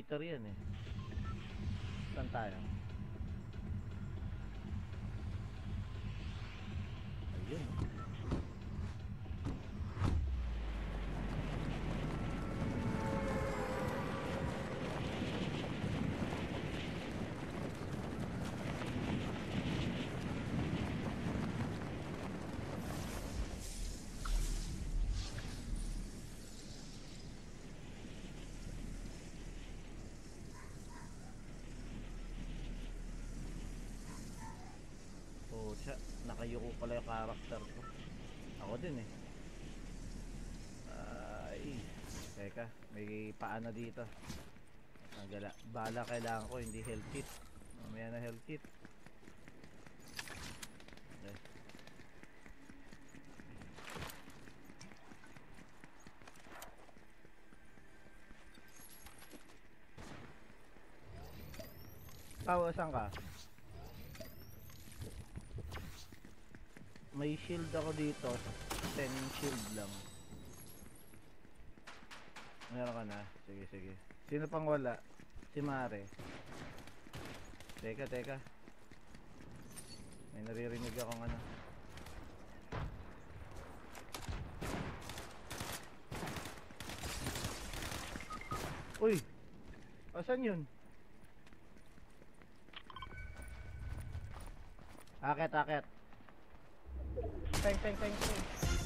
cheater yan eh. Saan tayo? Ayun. Oh, siya. Nakayuko pala yung character ko. Ako din eh. Ay. Teka, may paana dito. Bala kailangan ko, hindi health kit. Mamaya na health kit. Okay. Pao, saan ka? May shield ako dito. 10 shield lang. Meron ka na? Sige, sige. Sino pang wala? Si Mare. Teka, teka. May naririnig akong ano. Uy! Asan yun? Akit, akit. Teng, teng, teng, teng.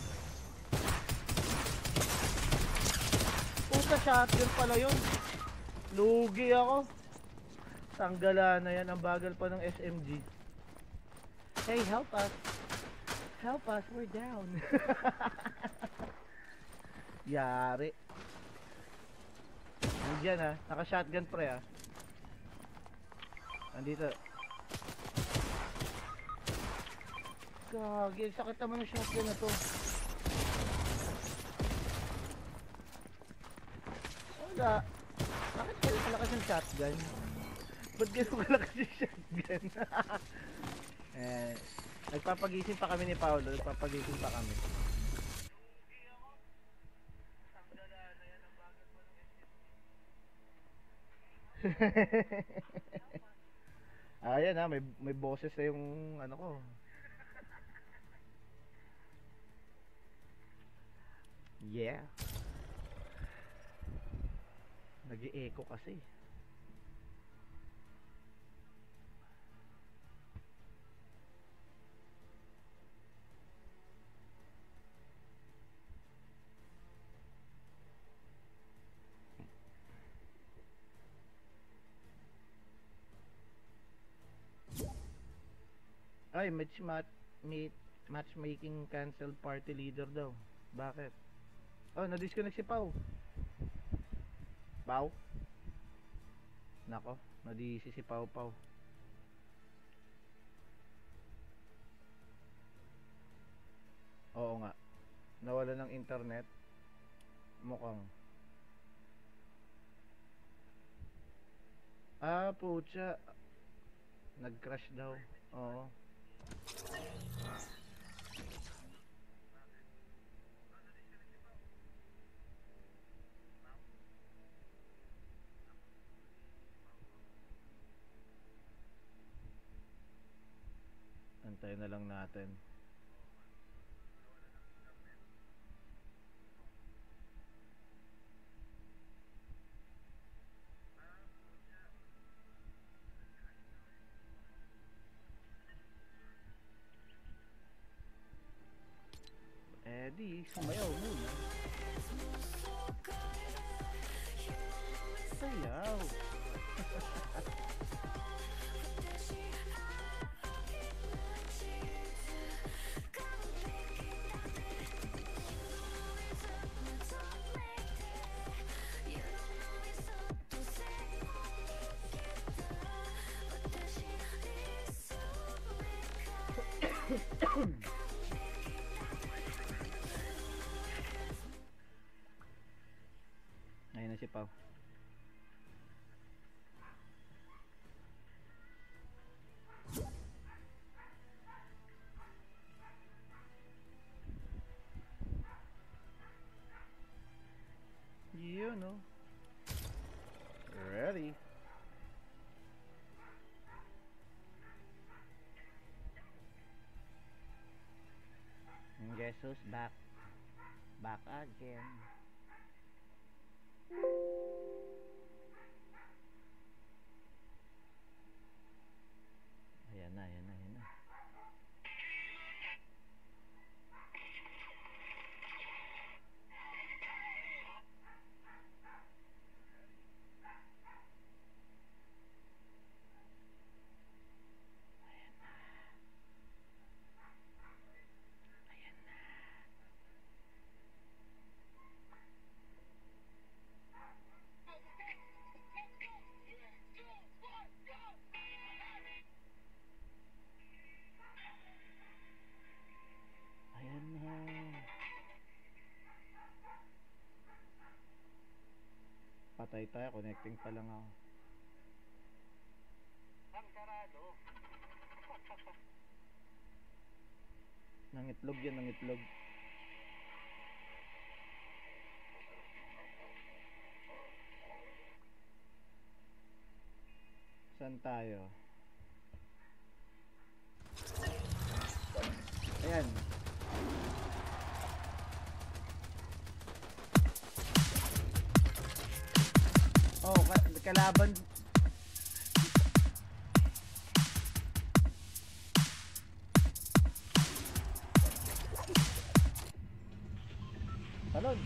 Puta, shotgun pala yun. Lugi ako. Tanggala na yan. Ang bagal pa ng SMG. Hey, help us. Help us, we're down. Yari. Nandiyan ha. Naka-shotgun pre ha. Nandito. Gagi, sakit naman ng shotgun na to. Wala. Bakit kayo kalakas yung shotgun? Ba't gano'n kalakas yung shotgun? Nagpapagising pa kami ni Paolo. Nagpapagising pa kami. Ayan ha, may boses na yung ano ko. Yeah. Nag-i-echo kasi. Ay, matchmaking canceled party leader daw. Bakit? Oh, na-disconnect si Pau. Pau? Nako, na-DC si Pau Pau. Oo nga. Nawala ng internet. Mukhang. Ah, putya. Nag-crash daw. Oo. Antayin na lang natin. Di sumayaw muna. Sayaw. Ayun na si Pau. Yun no. Ready. Jesus back. Back again. Ayan na, ayan na, ayan na. Patay tayo, connecting pa lang ako. Nangitlog yan, nangitlog. Saan tayo? Ayan. Oh, kalaban. Talon.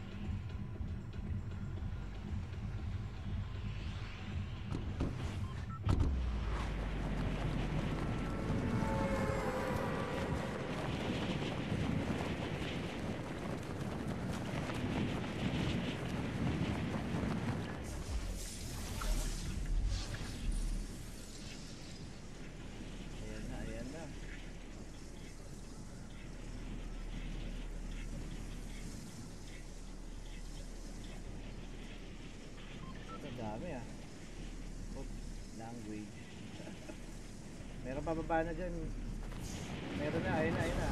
Dami ah. Oops, language. Meron pa baba na dyan. Meron na, ayun na, ayun na.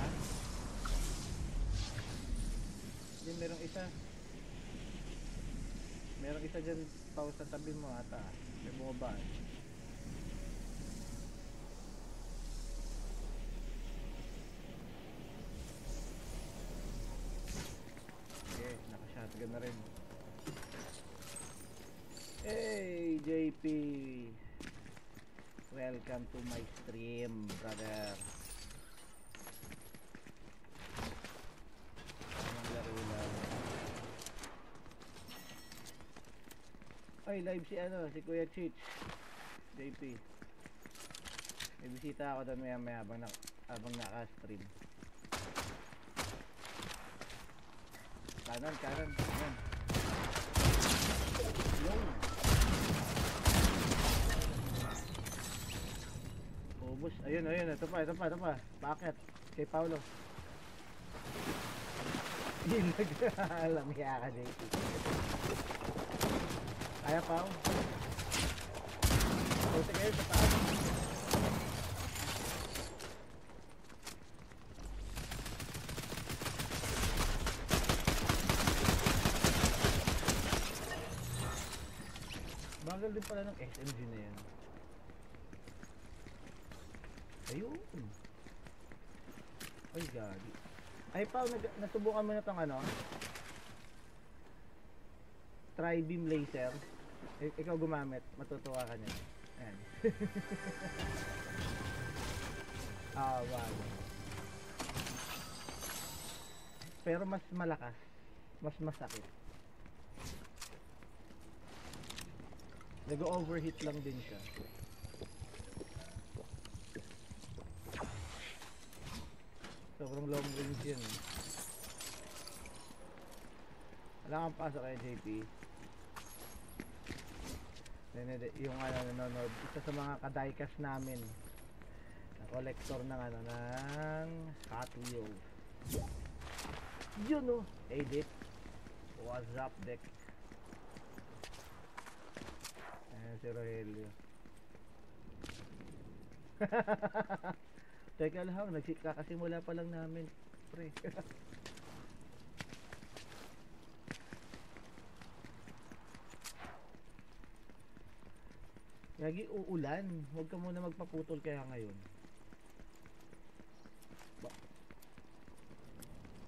Hindi, merong isa. Merong isa dyan pa sa tabi mo ata. May bumaba. Okay, naka-shotgun na rin. Hey JP, welcome to my stream, brother. Anong laro lang? Ay, live si ano, si Kuya Chich. JP, may bisita ako doon maya maya habang naka-stream. Kanan, kanan, kanan. Yo. Ubus, ayun, ayun, ito pa, ito pa, ito pa. Bakit? Kay Paulo. Yun, alam niya ka, JP. Kaya, Pao? Puti kayo sa taas. Bagal din pala ng SMG na yan. Ayun. Ay, gagi. Ay, Pao, nasubukan mo na itong ano? Tri-beam laser. Ikaw gumamit. Matutuwa ka niya. Ayan. Ah, wow. Pero mas malakas. Mas masakit. Nag-overheat lang din siya. Sobrang long range yun. Wala kang pasok kay JP. Yung ano, nanonood. Isa sa mga ka-diecast namin. Na collector ng ano, ng Hot Wheels. Yun oh. Edit. What's up, Deck? Ayan si Rogelio. Teka lang, kakasimula pa lang namin, pre. Lagi uulan. Huwag ka muna magpaputol kaya ngayon.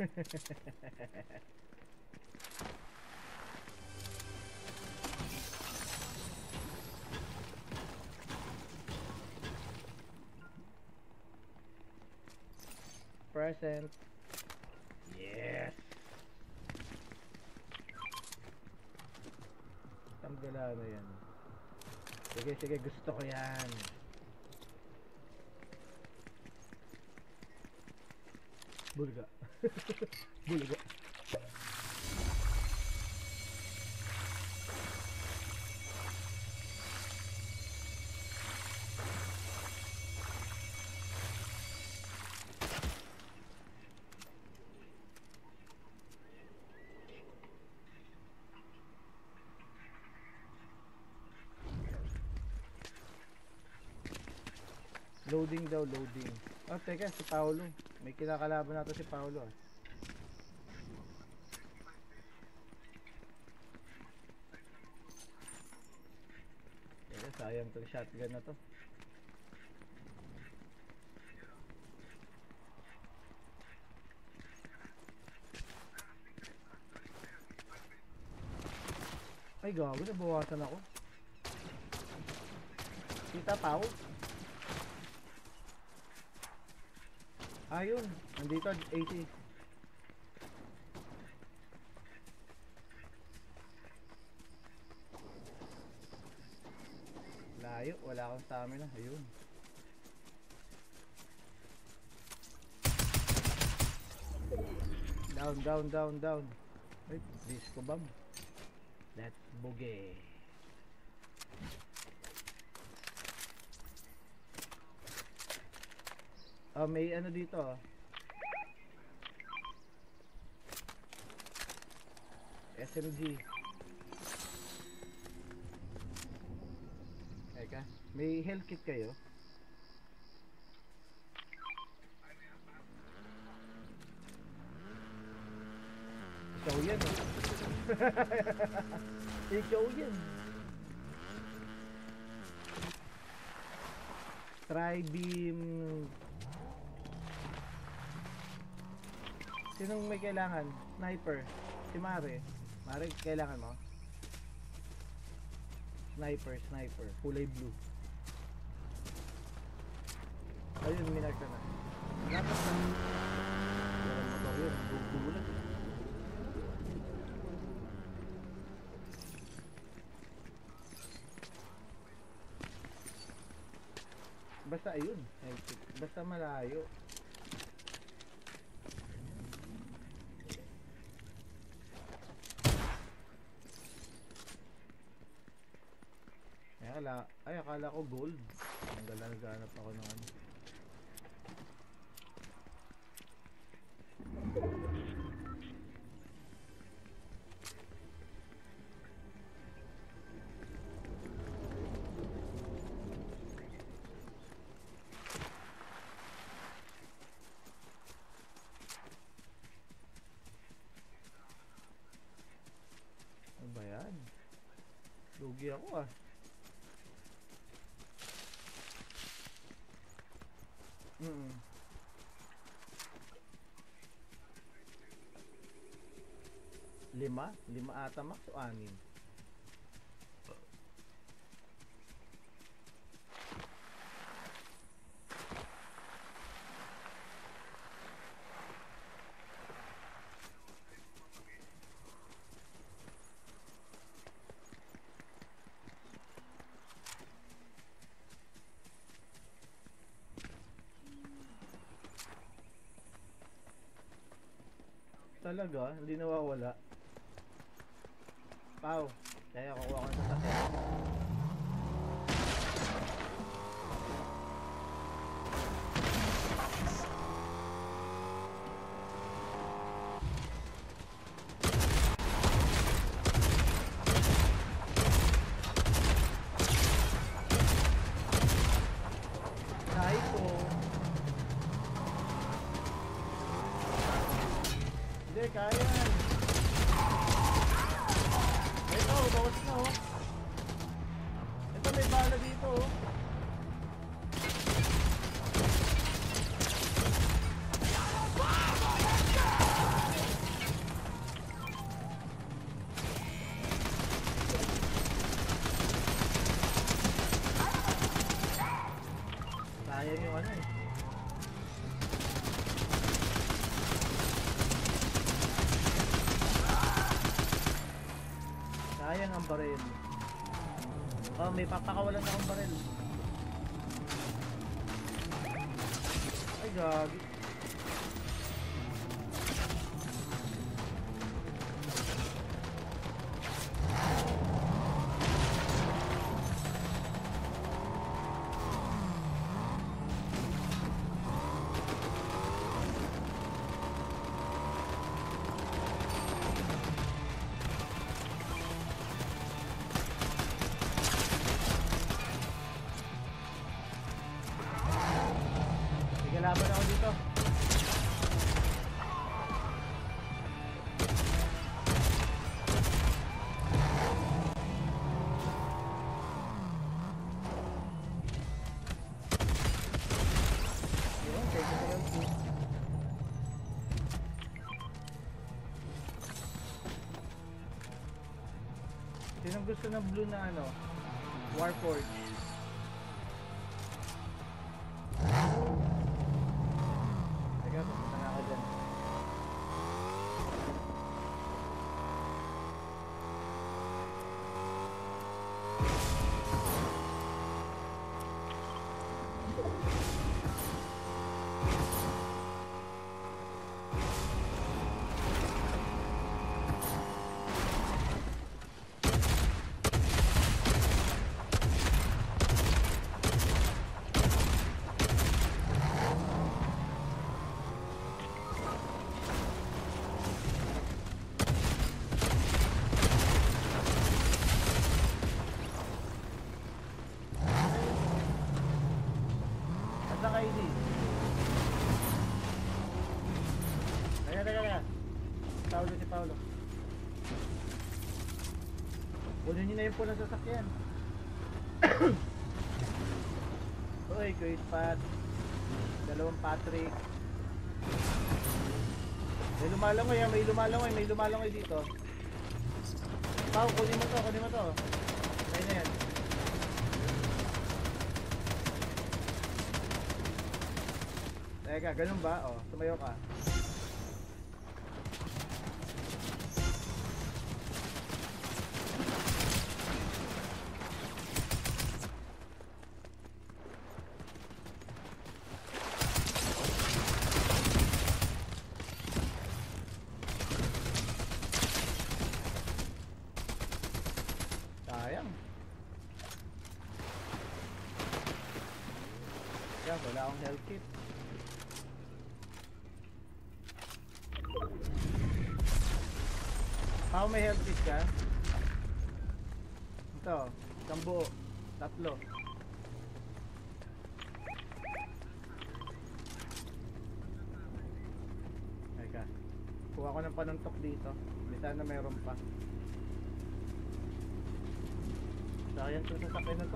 Present. Yes. Tanggala na yan. Sige, sige, gusto ko yan. Bulga. Bulga. Loading daw, loading. Oh, teka, si Paolo. May kinakalaban nato si Paolo ah. Teka, sayang tong shotgun na to. Ay gago, nabawasan ako. Kita Paolo. Ayun, nandito 80. Layo, wala akong stamina. Ayun. Down, down, down, down. Ay, disco bomb. Let's boogie. May ano dito ah. SMG. Eka, may health kit kayo? Ikaw yan ah. Ikaw yan. Tri-beam. Sinong may kailangan? Sniper. Si Mare. Mare, kailangan mo? Sniper, sniper. Kulay blue. Ayun, minag ka na. Dapat na. Meron mo daw yun. Gugulat. Basta ayun. Basta malayo. Ay, akala ko gold. Ang gala, naghanap ako ng ano. Ano ba yan? Lugi ako ah. Lima ata max o 6? Talaga? Hindi nawawala? Pau, kaya kukuha ko sa sakit. Hindi, kaya yan. Ito, bawas na oh. Ito, may bala dito oh. akong baril. Oh, may papakawalan akong baril. Ay, gagi. Laban ako dito. Yun, kaya ko lang po. Sinong gusto ng blue na ano? Warforged. Pupunta na ako dyan. Teka. Si Paolo. Kunin niyo na yung pulang sasakyan. Uy, Kuwait Pat. Dalawang Patrick. May lumalangoy dito. Pao, kunin mo to. Ayun na yan. Teka, ganun ba? O, tumayo ka. Sayang. Yan, wala akong health kit. How may health kit ka? Ito, isang buo. 3. Teka, kuha ko ng panuntok dito. May sana mayroon pa. Sayang ito sa sakay na to.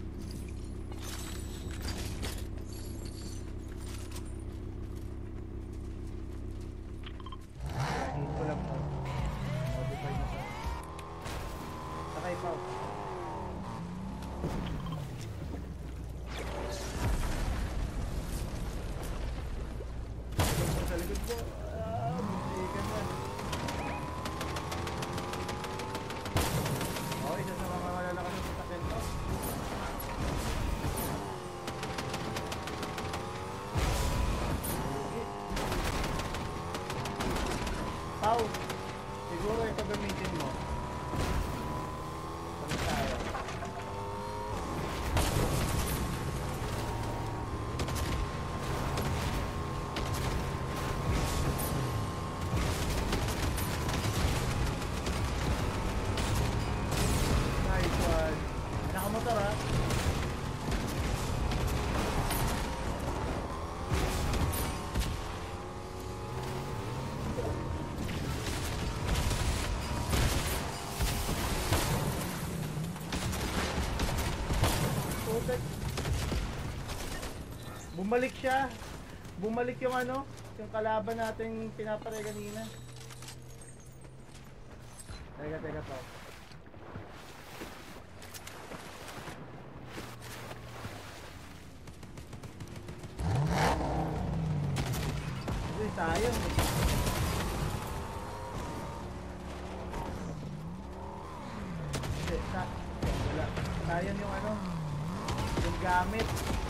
Hit ko lang to. Modify na to. Sakay pa. Sa likod ko. Buntikan na. Isa sa mga malalakas ng sasakyan to. Pau, siguro ito gamitin mo. Pag tayo. Nakamotor ha. Bumalik siya. Bumalik yung ano, yung kalaban nating pinapare kanina. Teka to. Sayang eh. gamit.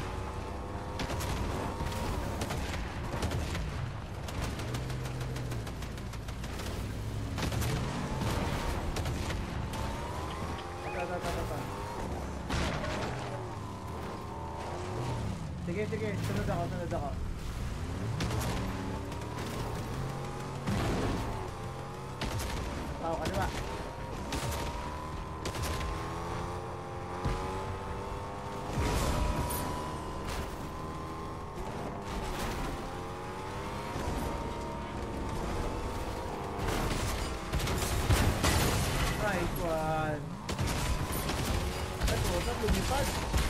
Sige, sige, sunod ako, sunod ako. Tao, kaliwa. Nice one. Ito, sa lumipad.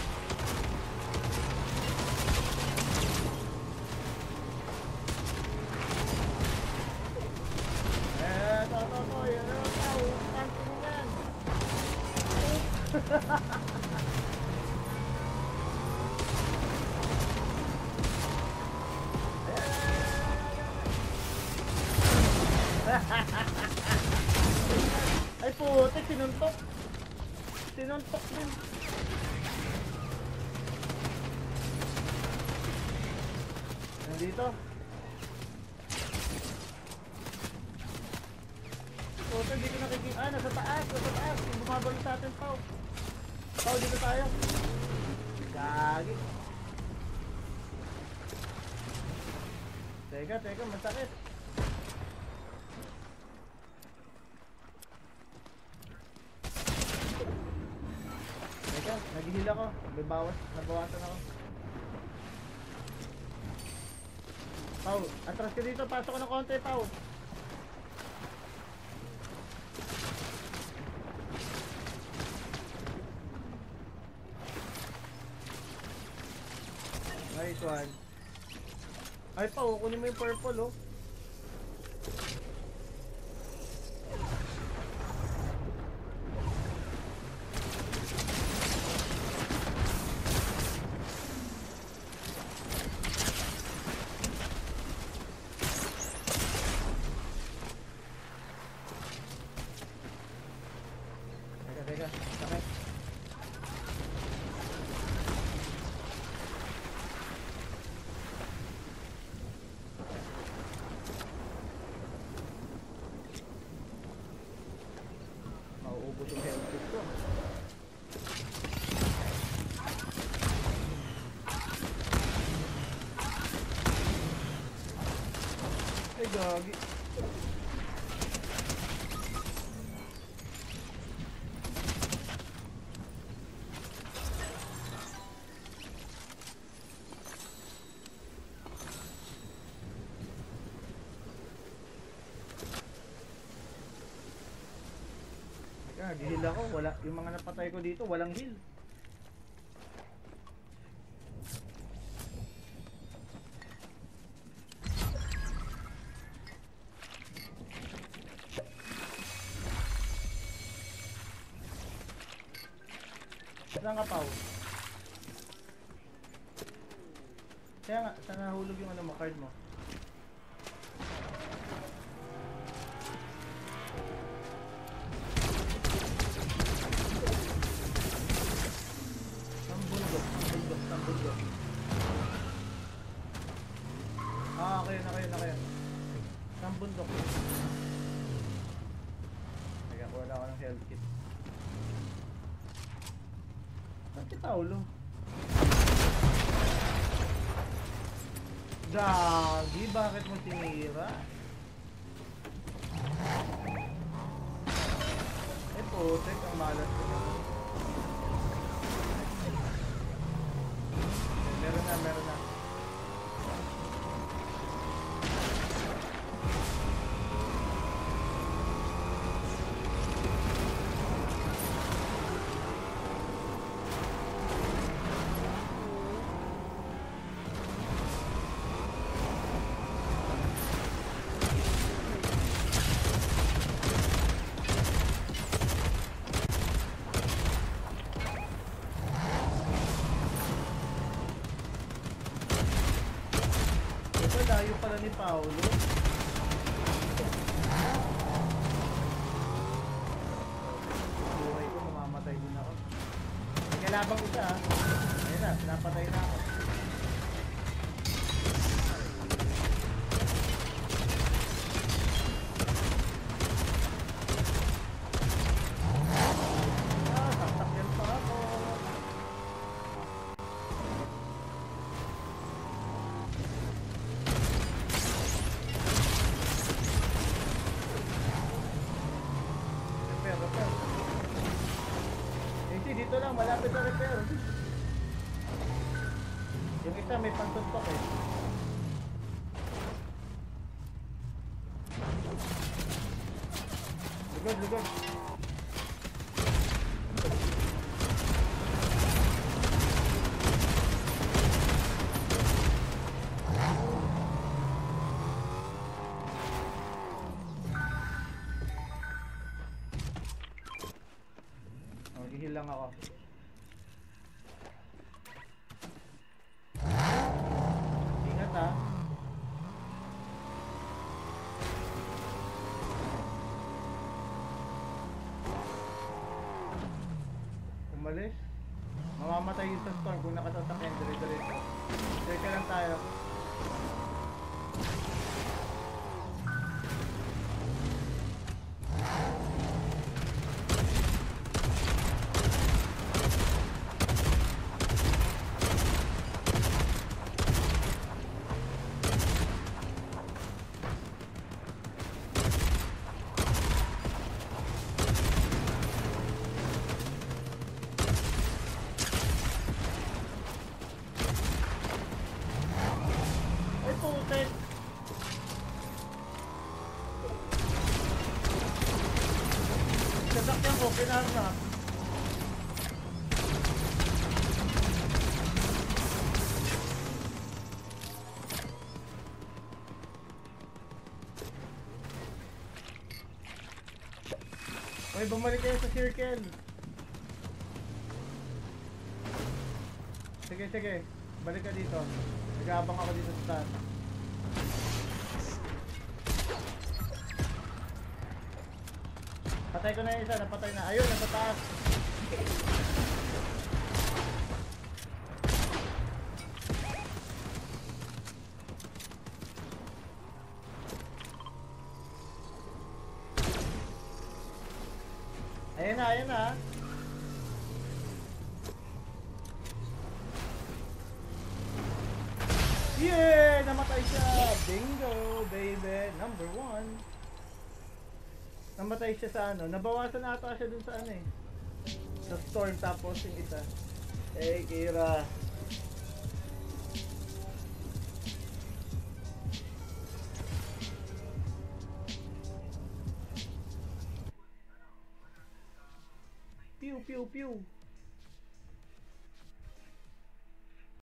Ay putik, sinuntok. Sinuntok din. Nandito. Putik, dito nakikita. Ah, nasa taas, nasa taas. Bumabalo sa atin, Pao. Pao, dito tayo. Gagi. Teka, teka, masakit. Teka, naghihil ako. Nabawasan ako. Pao, atras ka dito. Pasok ko ng konti, Pao. Nice one. Ay, Pao, kunin mo yung purple, oh. Teka, sakit. Mauubos yung health kit ko. Ay, gagi. Gihil ako, wala, yung mga napatay ko dito, walang heal. Saan ka, Pao? Kaya nga, saan nahulog yung ano mo, card mo? Ah, okay na kayo. Saan bundok? Teka, wala ako ng health kit. Saan si Paolo? Gagi, bakit mo tinira? Eh, putek, ang malas ko na. Meron na. Layo pala ni Paolo. Buhay ko, mamamatay din ako. May kalabang isa, ah. Ayan. na, napatay na ako. Sasakyan pa ako. Repair. Dito lang, malapit na repair. Yung isa may pantuntok eh. Lugod. Hihil lang ako. Ingat ha. Umalis. Mamamatay yung sa storm kung nakatasakyan dire-diretso. Circle lang tayo. Sasakyan ko, pinasa. Uy, bumalik kayo sa circle. Sige. Balik ka dito. Nag-aabang ako dito sa taas. Patay ko na yung isa, napatay na. Ayun, nasa taas. Ayan na. Yeah! Namatay siya! Bingo, baby! Number 1. Namatay siya sa ano. Nabawasan ata siya dun sa ano eh. Sa storm tapos yung isa. Hey, Kira. Pew, pew, pew.